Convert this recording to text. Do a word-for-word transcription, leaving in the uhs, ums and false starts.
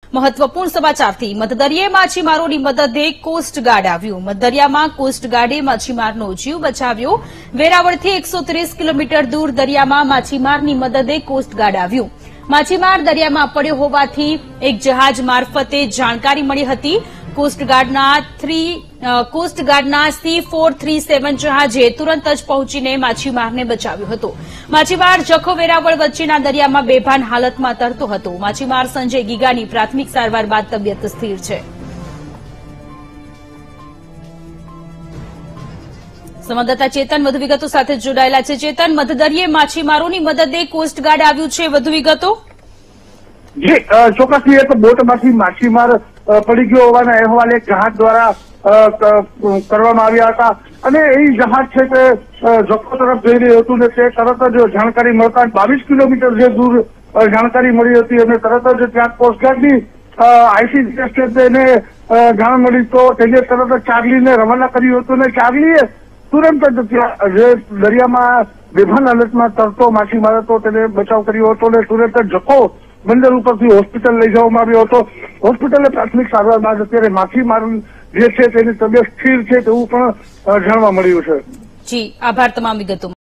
મહત્વપૂર્ણ સમાચારથી મધદરિયે માછીમારોની મદદે કોસ્ટગાર્ડ આવ્યું। મધદરિયામાં કોસ્ટગાર્ડે માછીમારનો જીવ બચાવ્યો। વેરાવળથી એકસો ત્રીસ કિલોમીટર દૂર દરિયામાં માછીમારની મદદે કોસ્ટગાર્ડ આવ્યું। માછીમાર દરિયામાં પડ્યો હોવાથી એક જહાજ મારફતે જાણકારી મળી હતી। કોસ્ટગાર્ડના થ્રી કોસ્ટગાર્ડના સી ફોર થ્રી સેવન જહાજે તુરંત જ પહોંચીને માછીમારને બચાવ્યો હતો। માછીમાર જખો વેરાવળ વચ્ચેના દરિયામાં બેભાન હાલતમાં તરતો હતો। માછીમાર સંજય ગીગાની પ્રાથમિક સારવાર બાદ તબિયત સ્થિર છે। સંવાદદાતા ચેતન વધુ વિગતો સાથે જોડાયેલા છે। ચેતન, મધદરિયે માછીમારોની મદદે કોસ્ટગાર્ડ આવ્યું છે, વધુ વિગતો? જી ચોક્કસથી એક બોટમાંથી માછીમાર પડી ગયો હોવાના અહેવાલ એક જહાજ દ્વારા કરવામાં આવ્યા હતા અને એ જહાજ છે તે જખો તરફ જઈ રહ્યું હતું ને તે તરત જ જાણકારી મળતા બાવીસ કિલોમીટર જે દૂર જાણકારી મળી હતી અને તરત જ ત્યાં કોસ્ટગાર્ડની આઈસીજીએસ છે તેને જાણ મળી તો તેને તરત જ ચાર્લીને રવાના કર્યું હતું અને ચાર્લીએ તુરંત જ ત્યાં જે દરિયામાં બેભાન હાલતમાં તરતો માછીમાર હતો તેને બચાવ કર્યો હતો અને તુરંત જ જખો બંદર ઉપરથી હોસ્પિટલ લઈ જવામાં આવ્યો હતો। હોસ્પિટલે પ્રાથમિક સારવાર બાદ અત્યારે માછીમાર જે છે તેની તબિયત સ્થિર છે તેવું પણ જાણવા મળ્યું છે। જી, આભાર તમામ વિગતો